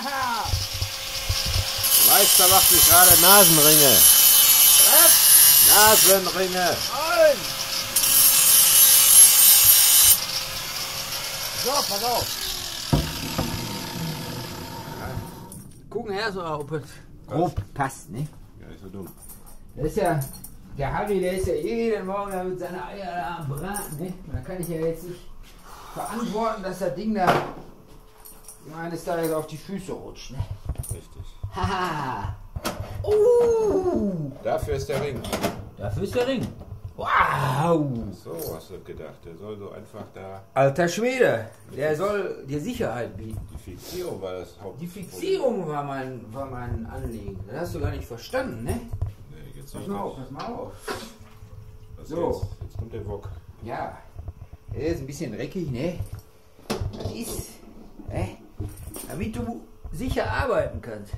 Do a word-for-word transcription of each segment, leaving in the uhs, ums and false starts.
Der Meister macht sich gerade Nasenringe. Was? Nasenringe. Nein! So, pass auf. Gucken erst mal, ob es grob passt, ne? Ja, ist so dumm. Das ist ja, der Harry, der ist ja jeden Morgen da mit seiner Eier da am Braten, ne? Und da kann ich ja jetzt nicht verantworten, dass das Ding da eines Tages auf die Füße rutscht, ne? Richtig. Haha! Uh! Dafür ist der Ring. Dafür ist der Ring. Wow! So hast du gedacht. Der soll so einfach da. Alter Schwede, der soll dir Sicherheit bieten. Die Fixierung war das Haupt. Die Fixierung war mein, war mein Anliegen. Das hast du gar nicht verstanden, ne? Nee, jetzt Pass nicht. mal auf, pass mal auf. Was So. Jetzt? Jetzt kommt der Wok. Ja, der ist ein bisschen dreckig, ne? Das ist, ne? Damit du sicher arbeiten kannst.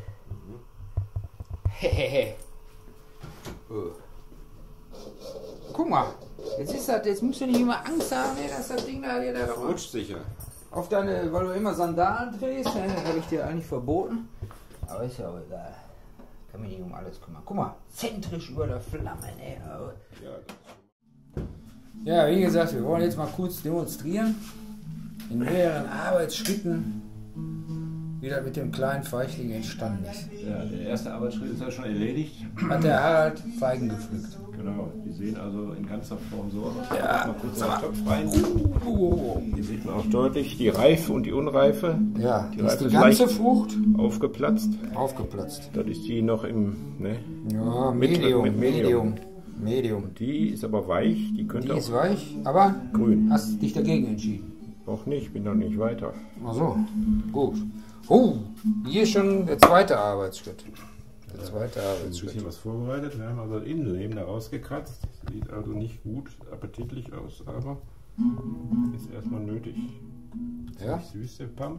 Hehehe. Oh. Guck mal, jetzt ist das, jetzt musst du nicht immer Angst haben, ne, dass das Ding da dir da Rutscht sicher. auf deine, weil du immer Sandalen trägst, ne? Das habe ich dir eigentlich verboten. Aber ist ja auch egal. Kann mich nicht um alles kümmern. Guck mal, zentrisch über der Flamme, ne? Ja, Ja, wie gesagt, wir wollen jetzt mal kurz demonstrieren, in mehreren Arbeitsschritten, wie das mit dem kleinen Feichling entstanden ist. ja, der erste Arbeitsschritt ist ja schon erledigt. Hat der Harald Feigen gepflückt. Genau, die sehen also in ganzer Form so aus. Ja. Mal kurz in den Topf rein. Oh. Hier sieht man auch deutlich die Reife und die Unreife. Ja, Die die ist Reife die ist ganze leicht Frucht aufgeplatzt. aufgeplatzt. Das ist die noch im, ne? Ja, Mittel- Medium, mit Medium, Medium. Die ist aber weich, die könnte Die auch ist weich, aber grün. hast dich dagegen entschieden. Noch nicht, bin noch nicht weiter. Ach so, gut. Oh, hier schon der zweite Arbeitsschritt. Der zweite Ein Arbeitsschritt. bisschen was vorbereitet. Wir haben also das Innenleben da rausgekratzt. Sieht also nicht gut appetitlich aus, aber ist erstmal nötig. Ja. Nicht süß, der Pump.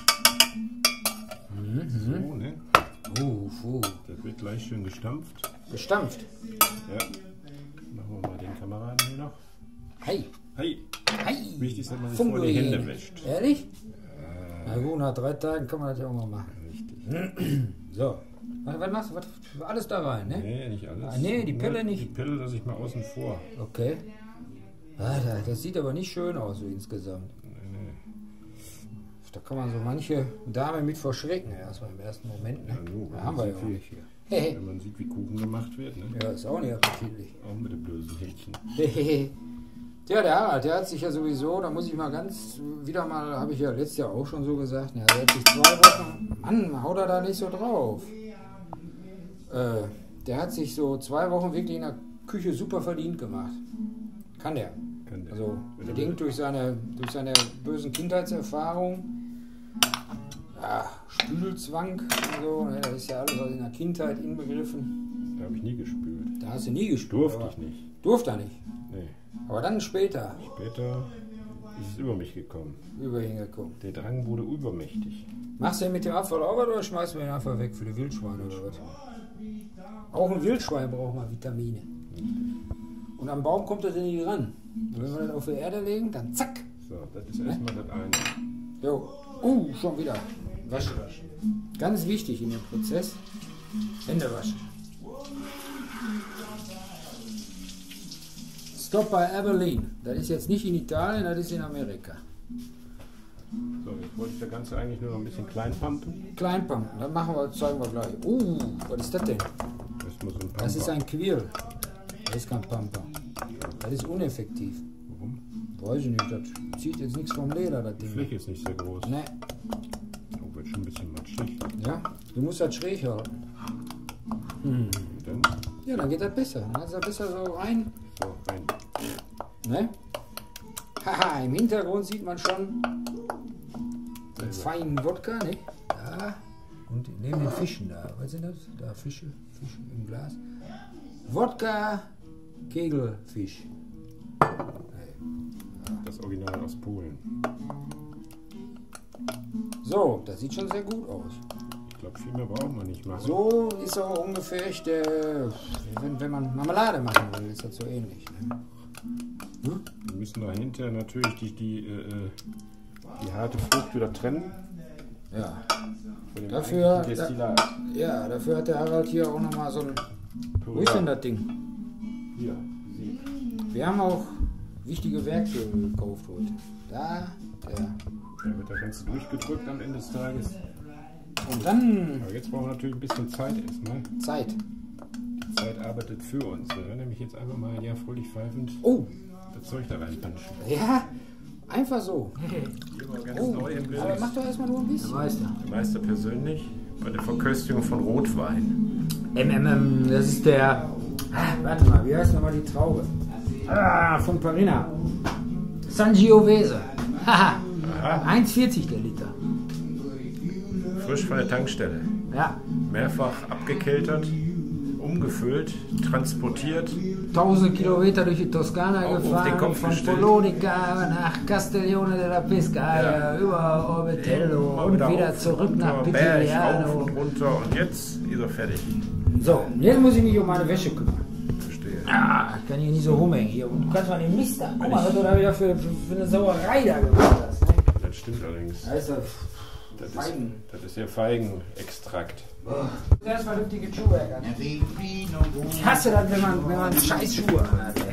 Mhm. So, ne? Uh, uh. Das wird gleich schön gestampft. Gestampft. Ja. Machen wir mal den Kameraden hier noch. Hey, Hey! hey. Wichtig ist, dass man sich vorher die Hände wäscht. Ehrlich? Na gut, nach drei Tagen kann man das ja auch mal machen. Richtig. So. Was, was machst du? Was, alles da rein, ne? Nee, nicht alles. Ah, nee, die Pille Nur nicht. Die Pille lasse ich mal außen vor. Okay. Ah, das, das sieht aber nicht schön aus, so insgesamt. Nee, nee. Da kann man so manche Dame mit verschrecken, erstmal im ersten Moment. Ne? Ja, so, Da haben wir ja so auch viel. nicht hier. Hehe. Wenn man sieht, wie Kuchen gemacht wird, ne? Ja, ist auch nicht appetitlich. Auch mit dem bösen Händchen. Hehehe. Tja, der Harald, der hat sich ja sowieso, da muss ich mal ganz, wieder mal, habe ich ja letztes Jahr auch schon so gesagt, ja, der hat sich zwei Wochen, Mann, haut er da nicht so drauf. Äh, der hat sich so zwei Wochen wirklich in der Küche super verdient gemacht. Kann der. Kann der. Also Wenn er bedingt will. durch seine, durch seine bösen Kindheitserfahrungen. Ja, Spülzwang und so, ne, das ist ja alles in der Kindheit inbegriffen. Da habe ich nie gespült. Da hast du nie gespült. Durfte aber- ich nicht. Durfte er nicht. Nee. Aber dann später Später ist es über mich gekommen. über ihn gekommen. Der Drang wurde übermächtig. Machst du den mit dem Abfall auch was oder schmeißt du ihn einfach weg für die Wildschweine oder was? Auch ein Wildschwein braucht mal Vitamine. Und am Baum kommt er denn nicht ran. Und wenn wir das auf die Erde legen, dann zack. So, das ist erstmal das eine. Jo. Uh, schon wieder. Waschen. Ganz wichtig in dem Prozess. Hände waschen. Stop by Abilene. Das ist jetzt nicht in Italien, das ist in Amerika. So, jetzt wollte ich das Ganze eigentlich nur noch ein bisschen klein pumpen. Kleinpumpen, das machen wir, zeigen wir gleich. Uh, was ist das denn? Das muss ein Das ist Pumper. ein Quirl. Das ist kein Pumper. Das ist uneffektiv. Warum? Weiß ich nicht, das zieht jetzt nichts vom Leder, das Die Ding. Fläche ist nicht sehr groß. Ne, Oh, wird schon ein bisschen matschig. ja, du musst das schräg halten. Hm. Und dann Ja, dann geht das besser. Dann ist das besser so rein. so rein. Ne? Haha, im Hintergrund sieht man schon den feinen Wodka, ne? Da. Und neben den Fischen da. Was sind das? Da Fische, Fische im Glas. Wodka, Kegelfisch. Das Original aus Polen. So, das sieht schon sehr gut aus. Ich glaube, viel mehr braucht man nicht machen. So ist auch ungefähr echt, äh, wenn, wenn man Marmelade machen will, ist das so ähnlich. Ne? Hm? Wir müssen dahinter natürlich die, die, äh, die harte Frucht wieder trennen. Ja. Von dem Dafür, eigentlichen da, Destillat. ja, dafür hat der Harald hier auch nochmal so ein... Wo ist denn das Ding? Hier, Sieb. Wir haben auch wichtige Werkzeuge gekauft heute. Da, der. Da wird der ganze durchgedrückt am Ende des Tages. Und dann Aber jetzt brauchen wir natürlich ein bisschen Zeit erstmal. Zeit. Die Zeit arbeitet für uns. Wir werden nämlich jetzt einfach mal ja fröhlich pfeifend Oh, das Zeug da reinpanschen. ja, einfach so. Hier war ganz Oh, neu im aber mach doch erstmal nur ein bisschen. Meister. Der Meister persönlich bei der Verköstigung von Rotwein. M M M, das ist der. Ah, warte mal, wie heißt nochmal die Traube? Ah, von Farina. Sangiovese. Haha. Aha, eins vierzig der Liter. frisch von der Tankstelle. Ja. Mehrfach abgekeltert, umgefüllt, transportiert. Tausende Kilometer durch die Toskana Auf den gefahren, Kopf von gestellt. Polonica nach Castiglione della Pescaia, Ja. über Orbetello Immer und wieder auf zurück und nach runter, Berg, auf Pitigliano. und runter und jetzt ist er fertig. So, jetzt muss ich mich um meine Wäsche kümmern. Verstehe. Ah, ich kann hier nicht so rumhängen. Hier. Und du kannst mal den Mist da. Guck mal, was du da wieder für, für eine Sauerei da gemacht hast. Ne? Das stimmt allerdings. Da ist das Das ist, Feigen. das ist ja Feigenextrakt. Erst vernünftige Schuhe an. Ich hasse das, wenn man, wenn man scheiß Schuhe hat. Ey.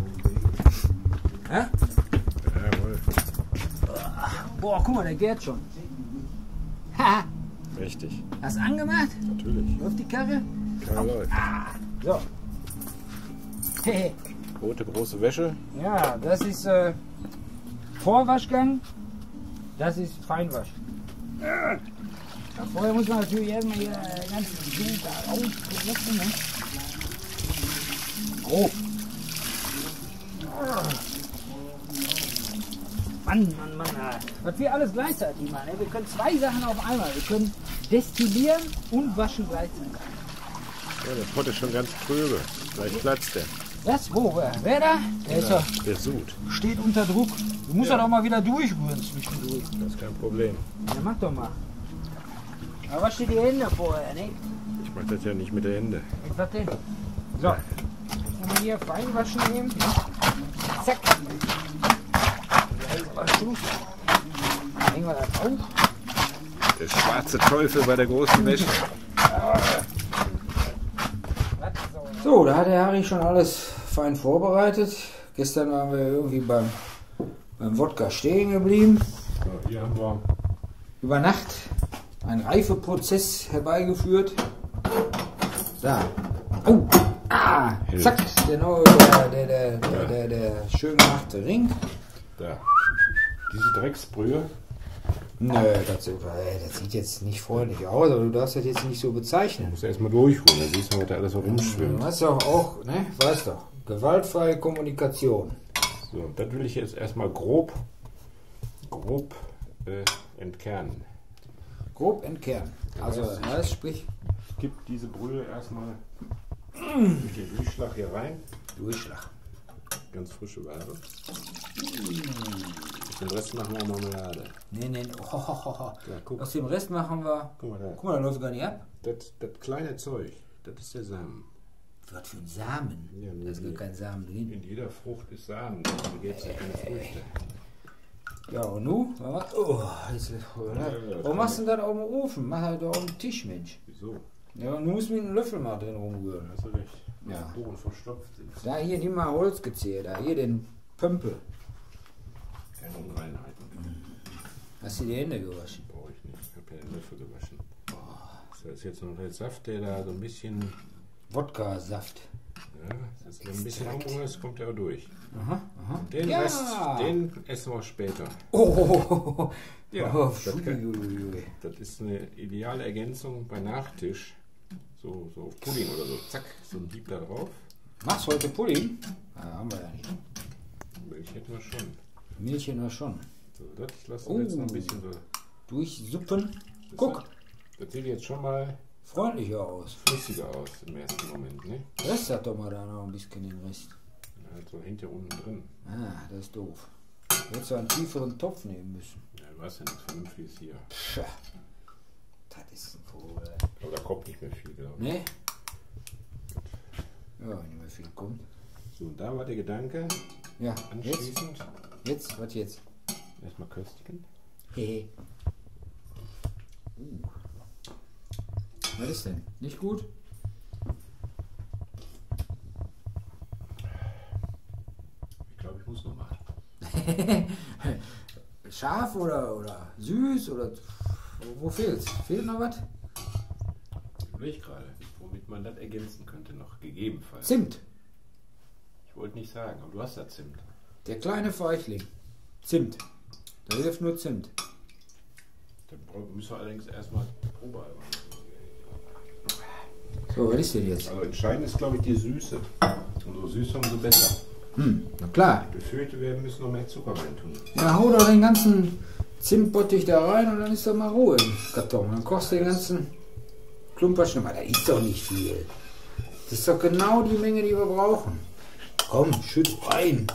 Hä? Jawohl. Boah, guck mal, der gärt schon. Haha, Richtig. hast du angemacht? Natürlich. Läuft die Karre? Keine läuft. So, Hehe. Rote große Wäsche. ja, das ist äh, Vorwaschgang. Das ist Feinwasch. Ja, vorher muss man natürlich erstmal hier äh, ganz gut da ausprobieren. Ne? Grob. Mann, Mann, Mann. ah. Was wir alles gleichzeitig machen. Ne? Wir können zwei Sachen auf einmal. Wir können destillieren und waschen gleichzeitig. Ja, der Pott ist schon ganz tröge. Gleich platzt der. Was? Wo? Wer, wer da? Der ist Ja, doch, der sud. steht unter Druck. Du musst ja doch mal wieder durchrühren zwischendurch. Das ist kein Problem. Ja, mach doch mal. Aber wasch dir die Hände vorher, ne? Ich mach das ja nicht mit der Hände. Mit was denn? So. Wenn wir hier Feinwaschen nehmen. Zack. Mal Schluss. Hängen wir das auf. Der schwarze Teufel bei der großen Wäsche. So, da hat der Harry schon alles fein vorbereitet. Gestern waren wir irgendwie beim, beim Wodka stehen geblieben. So, hier haben wir Über Nacht einen Reifeprozess herbeigeführt. Da. Oh! Ah! Zack! Der neue, der, der, der, der, der, der schön gemachte Ring. da. Diese Drecksbrühe. Nö, das, äh, das sieht jetzt nicht freundlich aus, aber du darfst das jetzt nicht so bezeichnen. Muss erstmal durchholen. Da siehst du, was da alles so Du rumschwimmt. hast doch auch, ne? Weißt doch. Gewaltfreie Kommunikation. So, das will ich jetzt erstmal grob, grob äh, entkernen. Grob entkernen. Also, das heißt, sprich, Gib diese Brühe erstmal durch den Durchschlag hier rein. Durchschlag. Ganz frische Ware. Den Rest machen wir Marmelade. Nee, nee, oh, oh, oh, oh. Ja, guck. Aus dem Rest machen wir. Guck mal da. Guck mal, da läuft gar nicht ab. Das, das kleine Zeug, das ist der Samen. Was für ein Samen. Ja, Da ist gar kein Samen drin. In jeder Frucht ist Samen. Da gibt es ja keine Früchte. Ja, und nu? Oh, jetzt, warum machst du denn das auf dem Ofen? Mach halt doch auf dem Tisch, Mensch. Wieso? Ja, und du musst mit einem Löffel mal drin rumrühren. Hast du recht. Ja. Die Boden verstopft sind. Da hier, nimm mal Holz gezählt. Da hier den Pömpel. Keine Unreinheiten. Hast du die Hände gewaschen? Brauche ich nicht. Ich habe ja den Löffel gewaschen. Das ist jetzt noch der Saft, der da so ein bisschen. Wodka-Saft. Ja, das ist so ein bisschen umrührst, kommt der auch durch. Aha, aha. Den Ja. Rest, den essen wir später. Oh, Ja, oh, das kann- Schubiuiui. Das ist eine ideale Ergänzung bei Nachtisch. So, so Pudding oder so. Zack, so ein Hieb da drauf. Machst heute Pudding? Ah, haben wir ja nicht. Milch hätten wir schon. Milch noch schon. So, das lassen wir jetzt noch ein bisschen so. Durchsuppen. Das Guck, hat- Das sieht jetzt schon mal freundlicher aus. flüssiger aus im ersten Moment, ne? Rest hat doch mal da noch ein bisschen den Rest. Halt so hinter unten drin. Ah, das ist doof. Hättest du einen tieferen Topf nehmen müssen. Ja, du hast ja nichts Vernünftiges hier. Pscha. Das ist ein Vogel. Aber da kommt nicht mehr viel, glaube ich. Ne? Ja, wenn nicht mehr viel kommt. So, und da war der Gedanke, Ja, jetzt? anschließend Jetzt? Was jetzt? erstmal köstigen. Hehe. Uh. Was ist denn? Nicht gut? Ich glaube, ich muss noch mal. Scharf oder, oder süß oder wo fehlt's? Fehlt noch was? Überleg gerade, womit man das ergänzen könnte noch, gegebenenfalls. Zimt. Ich wollte nicht sagen, aber du hast da Zimt. Der kleine Feichling. Zimt. Da hilft nur Zimt. Dann müssen wir allerdings erstmal Probe machen. So, was ist denn jetzt? Also entscheidend ist, glaube ich, die Süße. Umso süßer, umso besser. Hm, na klar. Ich befürchte, wir müssen noch mehr Zucker reintun. Ja, hau doch den ganzen Zimtbottich da rein und dann ist doch mal Ruhe im Karton. Dann kochst du den ganzen Klumperschnur. Da ist doch nicht viel. Das ist doch genau die Menge, die wir brauchen. Komm, schütt rein.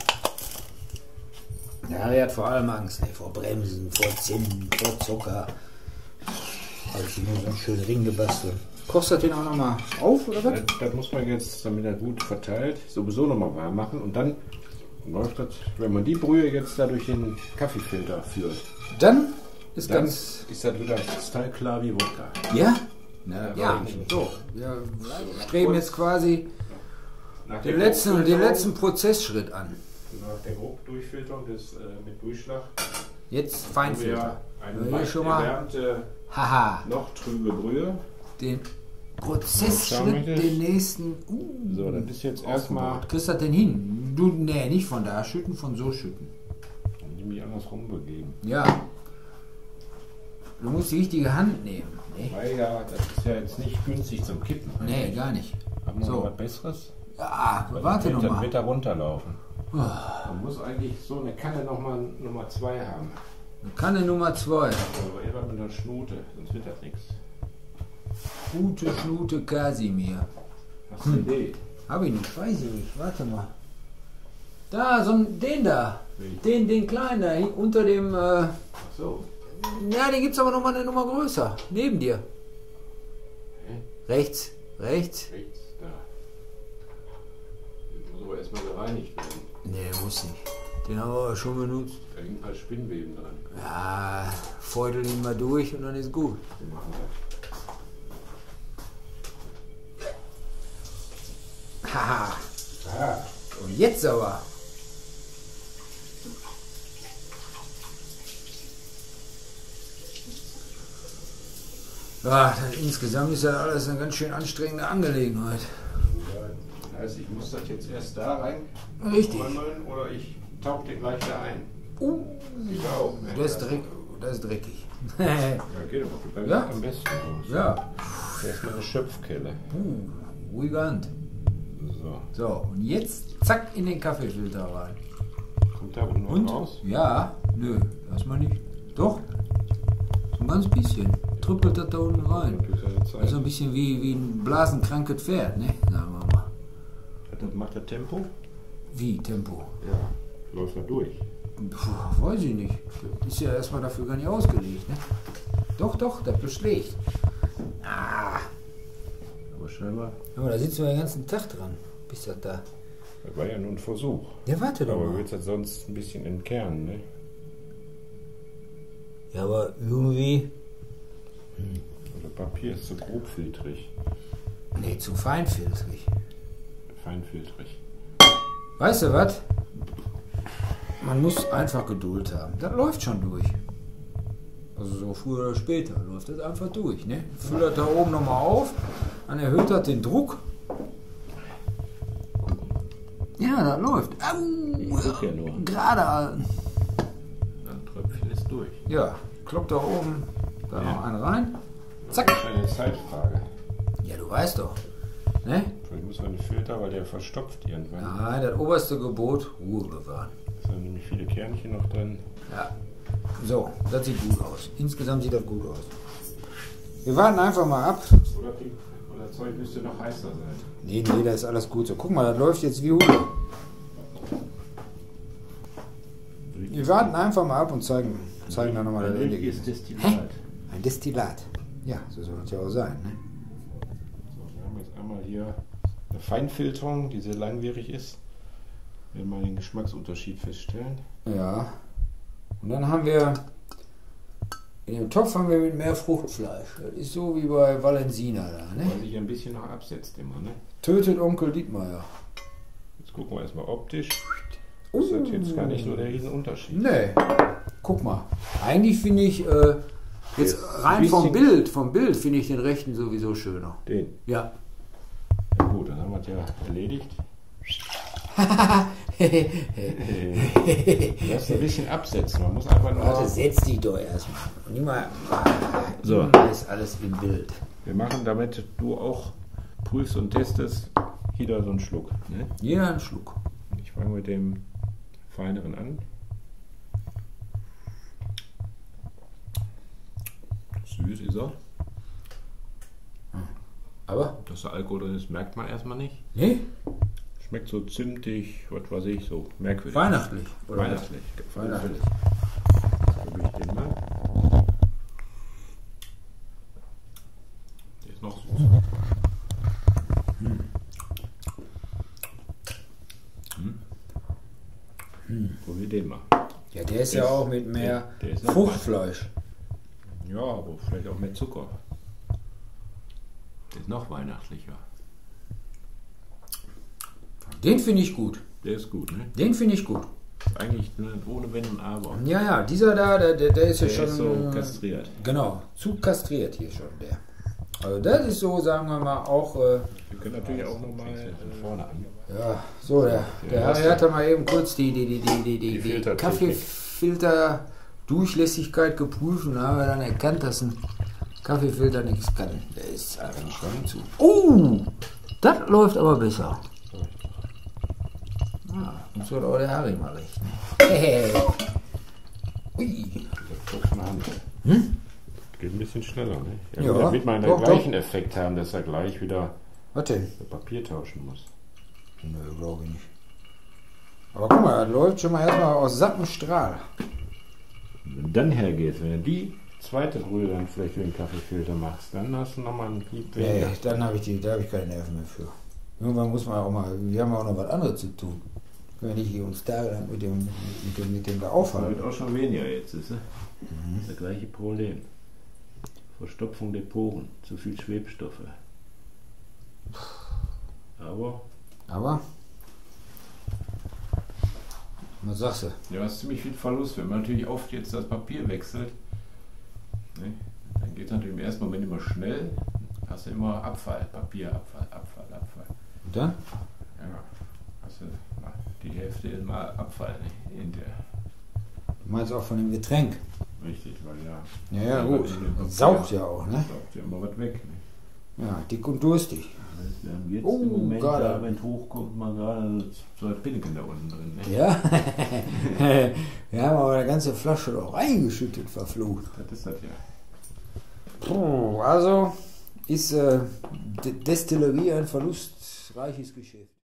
Ja, er hat vor allem Angst, ne? Vor Bremsen, vor Zimt, vor Zucker. Habe ich nur so einen schönen Ring gebastelt. Kochst du den auch nochmal auf, oder was? Das, das muss man jetzt, damit er gut verteilt, sowieso nochmal warm machen. Und dann läuft das, wenn man die Brühe jetzt da durch den Kaffeefilter führt, Dann ist dann ganz... ist das wieder kristallklar wie Wodka. Ja? Na, Ja, ja, weiß ich nicht. so. Wir streben jetzt quasi Nach den der letzten, den Grobfilterung- letzten Prozessschritt an. Nach der Grobdurchfilterung des, äh, mit Durchschlag Jetzt haben wir Feinfilter. eine Ja, hier leicht schon mal. erwärmte, Haha, noch trübe Brühe. den Schauen Prozessschritt, wir das. den nächsten. Uh, So, das ist jetzt erstmal, kriegst du das denn hin? Du, nee, nicht von da schütten, von so schütten. nämlich andersrum begeben. Ja. Du musst die richtige Hand nehmen. Nee, Weil ja, das ist ja jetzt nicht günstig zum Kippen. nee gar nicht. Haben wir So. noch was Besseres? Ja, Weil warte dann noch wird- Dann mal. wird er runterlaufen. Oh, Man muss eigentlich so eine Kanne nochmal Nummer zwei haben. Kanne Nummer zwei. Aber immer mit einer Schnute, sonst wird das nichts. Gute Schnute Kasimir. Hast du eine Idee? Hab ich nicht, weiß ich nicht. Warte mal. Da, so ein, den da. Welchen? Den, den kleinen da, hin- unter dem. Äh, Ach so. ja, den gibt's aber noch mal eine Nummer größer. Neben dir. Hä? Rechts, rechts. Rechts, da. Das muss aber erstmal gereinigt werden. Nee, muss nicht. Den haben wir schon benutzt. Da liegen ein paar Spinnweben dran. Ja, feudel ihn mal durch und dann ist gut. Wir machen das. Haha. Ah, Und jetzt aber. Ja, das, insgesamt ist das alles eine ganz schön anstrengende Angelegenheit. ja, also ich muss das jetzt erst da rein Richtig. räumen oder ich tauche den gleich da ein. Uh, Ich auch. ne? das ist, dreck, das ist dreckig. Ja, geht aber. Bei mir Ja? am besten aus. Ja. Erstmal eine Schöpfkelle. Uh, ruhige Hand. So. So, und jetzt zack in den Kaffeefilter rein. Kommt da unten Und? was raus? Ja, nö, erstmal nicht. Doch, so ein ganz bisschen. Trüppelt das da unten rein. Das ist ja eine Das ist Zeit. so ein bisschen wie, wie ein blasenkrankes Pferd, ne? Sagen wir mal. Das macht das Tempo? Wie Tempo? Ja. Läuft da durch. Puh, weiß ich nicht. Das ist ja erstmal dafür gar nicht ausgelegt, ne? Doch, doch, das beschlägt. Ah, Aber scheinbar. aber da sitzen wir den ganzen Tag dran, bis das da. Das war ja nur ein Versuch. Ja, warte doch Aber du mal. willst das sonst ein bisschen entkernen, ne? Ja, aber irgendwie. Also Papier ist zu grobfiltrig. Nee, zu feinfiltrig. Feinfiltrig. Weißt du was? Man muss einfach Geduld haben. Das läuft schon durch. Also so früher oder später läuft das einfach durch. Ne? Füllt das da oben nochmal auf, dann erhöht das den Druck. Ja, das läuft. Ich guck ja nur. Gerade. Ein Tröpfchen ist durch. Ja, kloppt da oben da Ja. noch einen rein. Zack. Das ist eine Zeitfrage. Ja, du weißt doch. Ne? Vielleicht muss man den Filter, weil der verstopft irgendwann. Ja, das oberste Gebot, Ruhe bewahren. Da sind nämlich viele Kernchen noch drin. Ja. So, das sieht gut aus. Insgesamt sieht das gut aus. Wir warten einfach mal ab. Oder, die, oder das Zeug müsste noch heißer sein. Nee, nee, das ist alles gut so. Guck mal, das läuft jetzt wie Hude. Wir warten einfach mal ab und zeigen, zeigen dann nochmal das Ein Ergebnis. richtiges Destillat. Ein Destillat. Ja, so soll es ja auch sein. Ne? So, wir haben jetzt einmal hier eine Feinfilterung, die sehr langwierig ist. Wir werden mal den Geschmacksunterschied feststellen. Ja. Und dann haben wir In dem Topf haben wir mit mehr Fruchtfleisch. Das ist so wie bei Valensina da, ne? Weil sich ein bisschen noch absetzt immer, ne? Tötet Onkel Dietmar. Jetzt gucken wir erstmal optisch. Das ist jetzt gar nicht so der Riesenunterschied. Nee. Guck mal. Eigentlich finde ich, äh, jetzt Jetzt rein ein vom bisschen- Bild, vom Bild finde ich den rechten sowieso schöner. Den. Ja. Ja gut, dann haben wir es ja erledigt. Du darfst ein bisschen absetzen. Man muss einfach nur. Warte, setz dich doch erstmal. Und immer, So. immer ist alles im Bild. Wir machen, damit du auch prüfst und testest, jeder so einen Schluck. Ne? Jeder einen Schluck. Ich fange mit dem feineren an. Süß ist er. Aber? Dass da Alkohol drin ist, merkt man erstmal nicht. Nee? Schmeckt so zimtig, was weiß ich, so merkwürdig. Weihnachtlich. Oder Weihnachtlich. Weihnachtlich. Probiere ich den mal. Der ist noch süß. Hm. Hm. Probier den mal. Ja, der ist Der ja ist- auch mit mehr der- der ist noch Fruchtfleisch. Ja, aber vielleicht auch mehr Zucker. Der ist noch weihnachtlicher. Den finde ich gut. Der ist gut, ne? Den finde ich gut. Ist eigentlich nur ohne Wenn und Aber. Ja, ja, dieser da, der, der, der ist ja Der schon. ist so äh, kastriert. Genau, zu kastriert hier schon der. Also das ist so, sagen wir mal, auch. Äh, Wir können natürlich auch nochmal von vorne an. ja, so, der, der Ja, Harry das- hat da mal eben kurz die, die, die, die, die, die, Die die Filtertechnik. Kaffeefilter-Durchlässigkeit geprüft und da haben wir dann erkannt, dass ein Kaffeefilter nichts kann. Der ist einfach schon zu. Oh! Das läuft aber besser. Ja, das wird auch der Harry mal recht. Ne? Hey. Ui. Guck mal an. Hm? Geht ein bisschen schneller, ne? Ja, Ja, damit wir einen doch, gleichen Effekt haben, dass er gleich wieder Was denn? Papier tauschen muss. Nö, glaube ich nicht. Aber guck mal, das läuft schon mal erstmal aus satten Strahl. Wenn du dann hergehst, wenn du die zweite Brühe dann vielleicht für den Kaffeefilter machst, dann hast du nochmal einen Piep Nee, weniger. dann habe ich, die- da hab ich keine Nerven mehr für. Irgendwann muss man auch mal, wir haben auch noch was anderes zu tun. Können wir nicht hier uns da mit dem, mit dem, mit dem da Das aufhalten. wird auch schon weniger jetzt, ist, ne? Das gleiche Problem. Verstopfung der Poren, zu viel Schwebstoffe. Aber, Aber, was sagst du? ja, es ist ziemlich viel Verlust. Wenn man natürlich oft jetzt das Papier wechselt, ne, dann geht es natürlich im ersten Moment immer schnell. Hast du immer Abfall, Papierabfall, Abfall, Abfall. Und dann? Ja, hast du na, die Hälfte ist mal Abfall, ne, in der. Du meinst auch von dem Getränk? Richtig, weil ja. Ja, ja, Ja, gut. in dem Papier. Saugt ja auch, ne? Saugt ja immer was weg. Ne? Ja, dick und durstig. Wir haben jetzt Oh, im Moment, gerade. da, wenn es hochkommt, mal gerade zwei Pinken da unten drin. Ne? Ja? Wir haben aber eine ganze Flasche doch reingeschüttet, verflucht. Das ist das ja. Puh, also ist äh, D- Destillerie ein verlustreiches Geschäft.